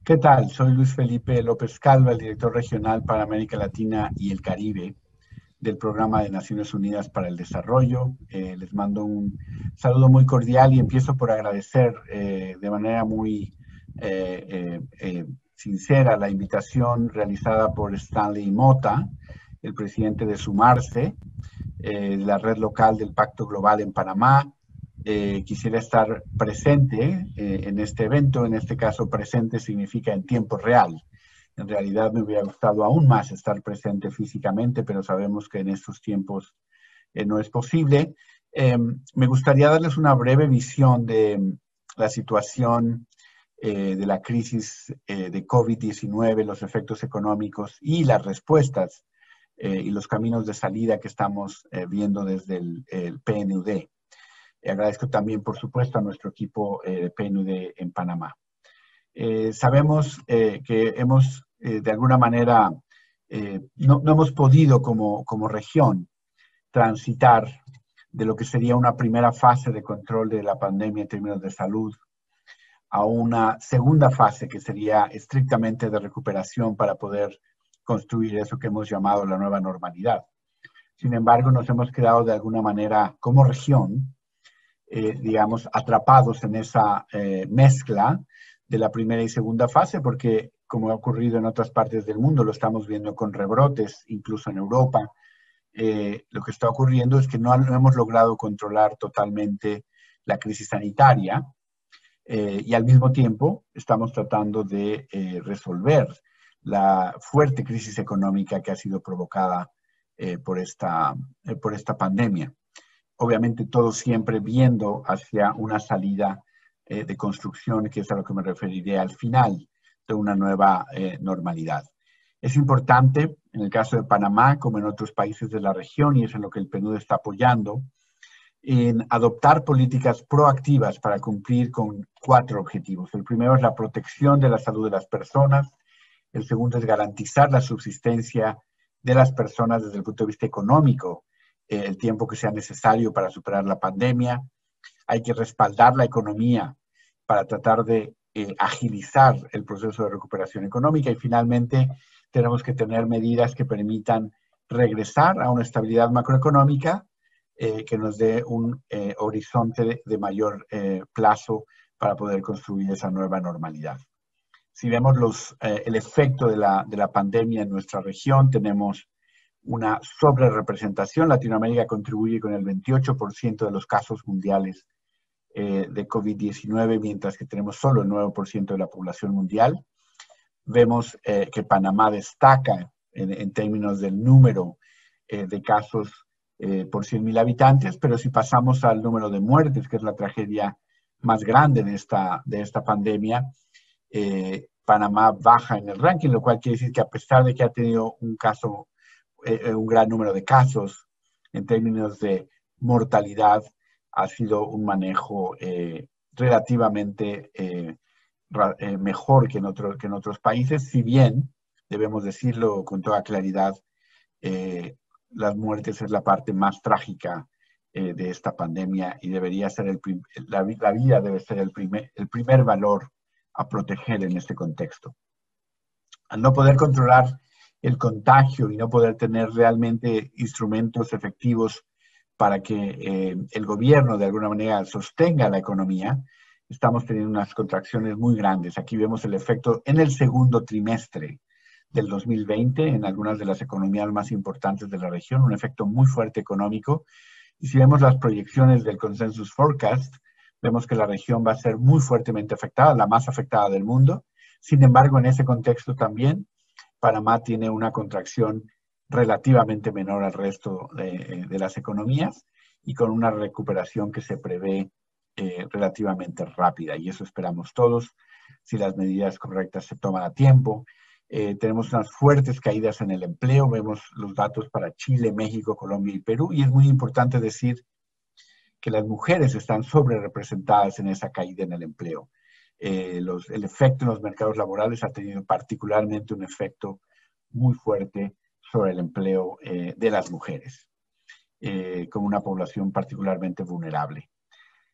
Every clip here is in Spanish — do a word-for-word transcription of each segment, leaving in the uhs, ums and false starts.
¿Qué tal? Soy Luis Felipe López Calva, el director regional para América Latina y el Caribe del Programa de Naciones Unidas para el Desarrollo. Eh, les mando un saludo muy cordial y empiezo por agradecer eh, de manera muy eh, eh, eh, sincera la invitación realizada por Stanley Mota, el presidente de Sumarse, eh, la red local del Pacto Global en Panamá. Eh, quisiera estar presente eh, en este evento. En este caso, presente significa en tiempo real. En realidad me hubiera gustado aún más estar presente físicamente, pero sabemos que en estos tiempos eh, no es posible. Eh, me gustaría darles una breve visión de la situación eh, de la crisis eh, de COVID diecinueve, los efectos económicos y las respuestas eh, y los caminos de salida que estamos eh, viendo desde el, el P N U D. Eh, agradezco también, por supuesto, a nuestro equipo eh, de P N U D en Panamá. Eh, sabemos eh, que hemos, eh, de alguna manera, eh, no, no, hemos podido como, como región transitar de lo que sería una primera fase de control de la pandemia en términos de salud a una segunda fase que sería estrictamente de recuperación para poder construir eso que hemos llamado la nueva normalidad. Sin embargo, nos hemos quedado de alguna manera como región, eh, digamos, atrapados en esa eh, mezcla de la primera y segunda fase, porque como ha ocurrido en otras partes del mundo, lo estamos viendo con rebrotes, incluso en Europa, eh, lo que está ocurriendo es que no, no hemos logrado controlar totalmente la crisis sanitaria eh, y al mismo tiempo estamos tratando de eh, resolver la fuerte crisis económica que ha sido provocada eh, por, esta, eh, por esta pandemia. Obviamente todo siempre viendo hacia una salida eh, de construcción, que es a lo que me referiré al final de una nueva eh, normalidad. Es importante, en el caso de Panamá, como en otros países de la región, y es en lo que el P N U D está apoyando, en adoptar políticas proactivas para cumplir con cuatro objetivos. El primero es la protección de la salud de las personas. El segundo es garantizar la subsistencia de las personas desde el punto de vista económico, eh, el tiempo que sea necesario para superar la pandemia. Hay que respaldar la economía para tratar de eh, agilizar el proceso de recuperación económica y finalmente tenemos que tener medidas que permitan regresar a una estabilidad macroeconómica eh, que nos dé un eh, horizonte de, de mayor eh, plazo para poder construir esa nueva normalidad. Si vemos los, eh, el efecto de la, de la pandemia en nuestra región, tenemos una sobrerepresentación. Latinoamérica contribuye con el veintiocho por ciento de los casos mundiales eh, de COVID diecinueve, mientras que tenemos solo el nueve por ciento de la población mundial. Vemos eh, que Panamá destaca en, en términos del número eh, de casos eh, por cien mil habitantes, pero si pasamos al número de muertes, que es la tragedia más grande de esta, de esta pandemia, eh, Panamá baja en el ranking, lo cual quiere decir que a pesar de que ha tenido un caso, eh, un gran número de casos en términos de mortalidad, ha sido un manejo eh, relativamente eh, eh, mejor que en, otro, que en otros países, si bien, debemos decirlo con toda claridad, eh, las muertes es la parte más trágica eh, de esta pandemia y debería ser el la, la vida debe ser el primer, el primer valor a proteger en este contexto. Al no poder controlar el contagio y no poder tener realmente instrumentos efectivos para que eh, el gobierno de alguna manera sostenga la economía, estamos teniendo unas contracciones muy grandes. Aquí vemos el efecto en el segundo trimestre del dos mil veinte en algunas de las economías más importantes de la región, un efecto muy fuerte económico. Y si vemos las proyecciones del Consensus Forecast, vemos que la región va a ser muy fuertemente afectada, la más afectada del mundo. Sin embargo, en ese contexto también, Panamá tiene una contracción relativamente menor al resto de, de las economías y con una recuperación que se prevé eh, relativamente rápida. Y eso esperamos todos, si las medidas correctas se toman a tiempo. Eh, tenemos unas fuertes caídas en el empleo, vemos los datos para Chile, México, Colombia y Perú, y es muy importante decir que las mujeres están sobre representadas en esa caída en el empleo. Eh, los, el efecto en los mercados laborales ha tenido particularmente un efecto muy fuerte sobre el empleo eh, de las mujeres, eh, como una población particularmente vulnerable.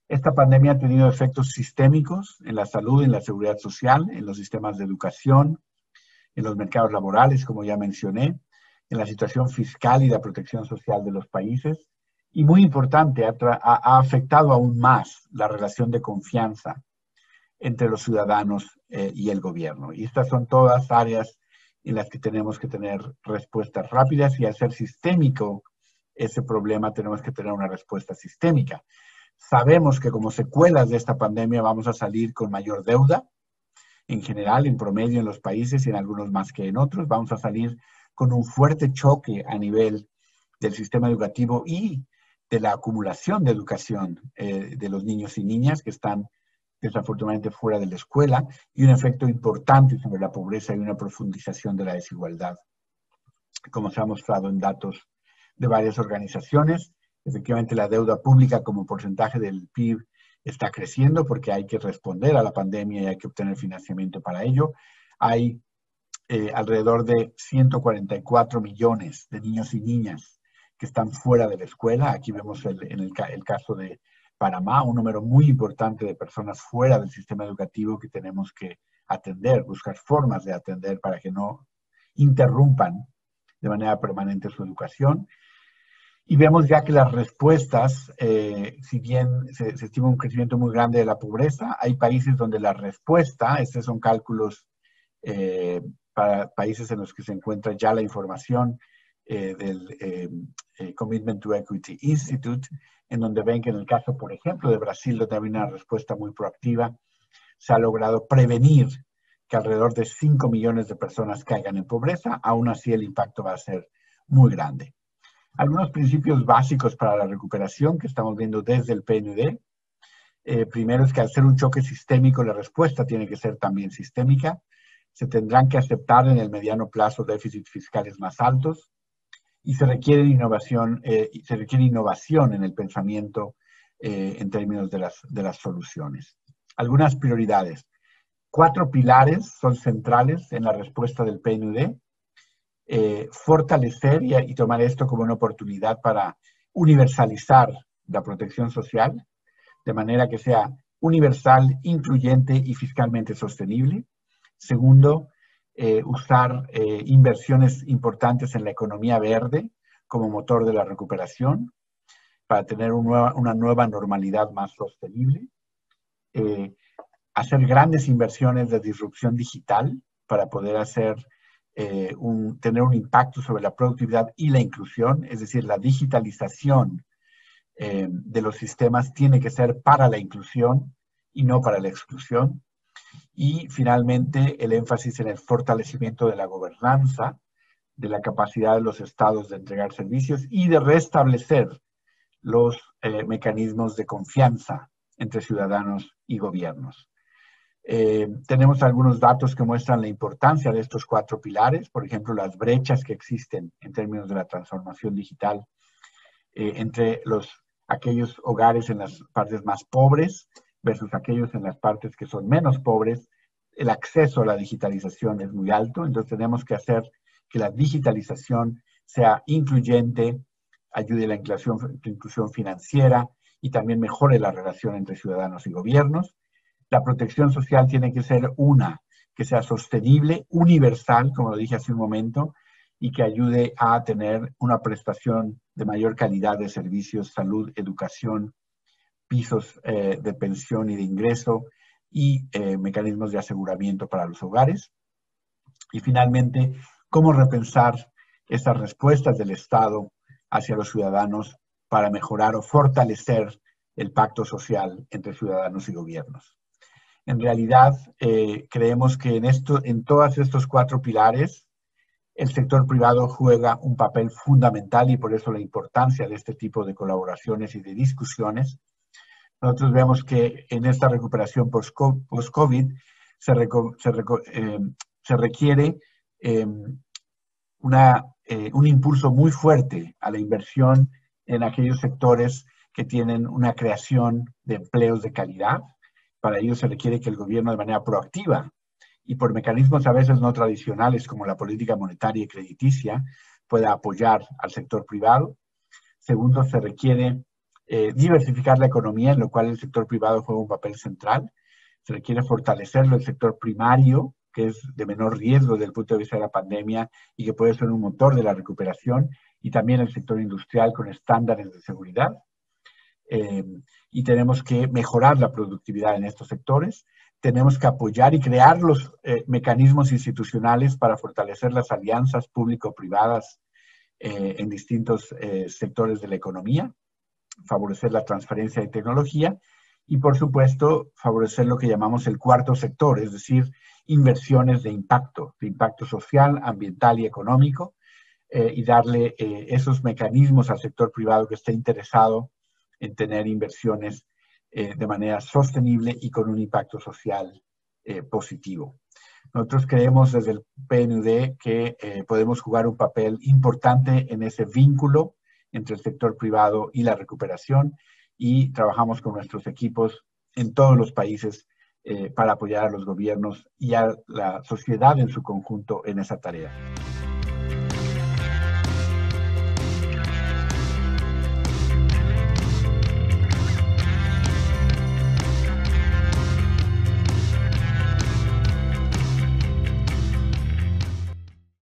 Esta pandemia ha tenido efectos sistémicos en la salud, en la seguridad social, en los sistemas de educación, en los mercados laborales, como ya mencioné, en la situación fiscal y la protección social de los países. Y muy importante, ha, ha afectado aún más la relación de confianza entre los ciudadanos eh, y el gobierno. Y estas son todas áreas en las que tenemos que tener respuestas rápidas, y al ser sistémico ese problema tenemos que tener una respuesta sistémica. Sabemos que como secuelas de esta pandemia vamos a salir con mayor deuda, en general, en promedio en los países y en algunos más que en otros. Vamos a salir con un fuerte choque a nivel del sistema educativo y de la acumulación de educación eh, de los niños y niñas que están desafortunadamente fuera de la escuela, y un efecto importante sobre la pobreza y una profundización de la desigualdad, como se ha mostrado en datos de varias organizaciones. Efectivamente, la deuda pública como porcentaje del P I B está creciendo porque hay que responder a la pandemia y hay que obtener financiamiento para ello. Hay eh, alrededor de ciento cuarenta y cuatro millones de niños y niñas que están fuera de la escuela. Aquí vemos el, en el, el caso de Panamá, un número muy importante de personas fuera del sistema educativo que tenemos que atender, buscar formas de atender para que no interrumpan de manera permanente su educación. Y vemos ya que las respuestas, eh, si bien se, se estima un crecimiento muy grande de la pobreza, hay países donde la respuesta, estos son cálculos eh, para países en los que se encuentra ya la información eh, del eh, eh, Commitment to Equity Institute, en donde ven que en el caso, por ejemplo, de Brasil, donde había una respuesta muy proactiva, se ha logrado prevenir que alrededor de cinco millones de personas caigan en pobreza. Aún así, el impacto va a ser muy grande. Algunos principios básicos para la recuperación que estamos viendo desde el P N U D. Eh, primero es que al ser un choque sistémico, la respuesta tiene que ser también sistémica. Se tendrán que aceptar en el mediano plazo déficits fiscales más altos, y se requiere innovación, eh, se requiere innovación en el pensamiento eh, en términos de las, de las soluciones. Algunas prioridades. Cuatro pilares son centrales en la respuesta del P N U D. Eh, fortalecer y, y tomar esto como una oportunidad para universalizar la protección social, de manera que sea universal, incluyente y fiscalmente sostenible. Segundo, eh, usar eh, inversiones importantes en la economía verde como motor de la recuperación, para tener un nueva, una nueva normalidad más sostenible. Eh, hacer grandes inversiones de disrupción digital para poder hacer Eh, un, tener un impacto sobre la productividad y la inclusión, es decir, la digitalización eh, de los sistemas tiene que ser para la inclusión y no para la exclusión. Y finalmente, el énfasis en el fortalecimiento de la gobernanza, de la capacidad de los estados de entregar servicios y de restablecer los eh, mecanismos de confianza entre ciudadanos y gobiernos. Eh, tenemos algunos datos que muestran la importancia de estos cuatro pilares, por ejemplo, las brechas que existen en términos de la transformación digital eh, entre los, aquellos hogares en las partes más pobres versus aquellos en las partes que son menos pobres. El acceso a la digitalización es muy alto, entonces tenemos que hacer que la digitalización sea incluyente, ayude a la inclusión, la inclusión financiera y también mejore la relación entre ciudadanos y gobiernos. La protección social tiene que ser una que sea sostenible, universal, como lo dije hace un momento, y que ayude a tener una prestación de mayor calidad de servicios, salud, educación, pisos eh, de pensión y de ingreso, y eh, mecanismos de aseguramiento para los hogares. Y finalmente, cómo repensar esas respuestas del Estado hacia los ciudadanos para mejorar o fortalecer el pacto social entre ciudadanos y gobiernos. En realidad, eh, creemos que en, esto, en todos estos cuatro pilares, el sector privado juega un papel fundamental, y por eso la importancia de este tipo de colaboraciones y de discusiones. Nosotros vemos que en esta recuperación post-COVID se, se, eh, se requiere eh, una, eh, un impulso muy fuerte a la inversión en aquellos sectores que tienen una creación de empleos de calidad. Para ello se requiere que el gobierno de manera proactiva y por mecanismos a veces no tradicionales como la política monetaria y crediticia pueda apoyar al sector privado. Segundo, se requiere eh, diversificar la economía, en lo cual el sector privado juega un papel central. Se requiere fortalecerlo el sector primario, que es de menor riesgo desde el punto de vista de la pandemia y que puede ser un motor de la recuperación, y también el sector industrial con estándares de seguridad. Eh, y tenemos que mejorar la productividad en estos sectores. Tenemos que apoyar y crear los eh, mecanismos institucionales para fortalecer las alianzas público-privadas eh, en distintos eh, sectores de la economía, favorecer la transferencia de tecnología y, por supuesto, favorecer lo que llamamos el cuarto sector, es decir, inversiones de impacto, de impacto social, ambiental y económico, eh, y darle eh, esos mecanismos al sector privado que esté interesado en tener inversiones eh, de manera sostenible y con un impacto social eh, positivo. Nosotros creemos desde el P N U D que eh, podemos jugar un papel importante en ese vínculo entre el sector privado y la recuperación, y trabajamos con nuestros equipos en todos los países eh, para apoyar a los gobiernos y a la sociedad en su conjunto en esa tarea.